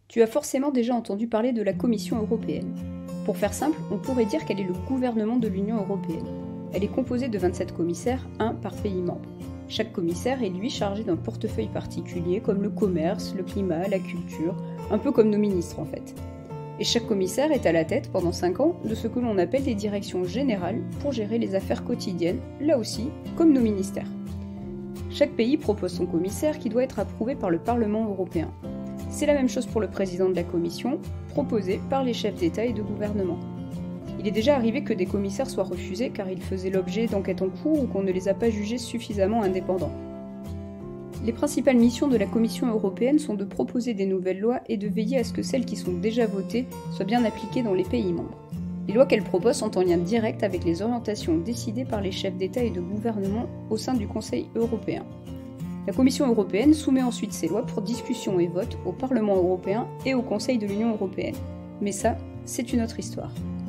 Tu as forcément déjà entendu parler de la Commission européenne. Pour faire simple, on pourrait dire qu'elle est le gouvernement de l'Union européenne. Elle est composée de 27 commissaires, un par pays membre. Chaque commissaire est lui chargé d'un portefeuille particulier comme le commerce, le climat, la culture, un peu comme nos ministres en fait. Et chaque commissaire est à la tête pendant 5 ans de ce que l'on appelle des directions générales pour gérer les affaires quotidiennes, là aussi, comme nos ministères. Chaque pays propose son commissaire qui doit être approuvé par le Parlement européen. C'est la même chose pour le président de la Commission, proposé par les chefs d'État et de gouvernement. Il est déjà arrivé que des commissaires soient refusés car ils faisaient l'objet d'enquêtes en cours ou qu'on ne les a pas jugés suffisamment indépendants. Les principales missions de la Commission européenne sont de proposer des nouvelles lois et de veiller à ce que celles qui sont déjà votées soient bien appliquées dans les pays membres. Les lois qu'elle propose sont en lien direct avec les orientations décidées par les chefs d'État et de gouvernement au sein du Conseil européen. La Commission européenne soumet ensuite ces lois pour discussion et vote au Parlement européen et au Conseil de l'Union européenne. Mais ça, c'est une autre histoire.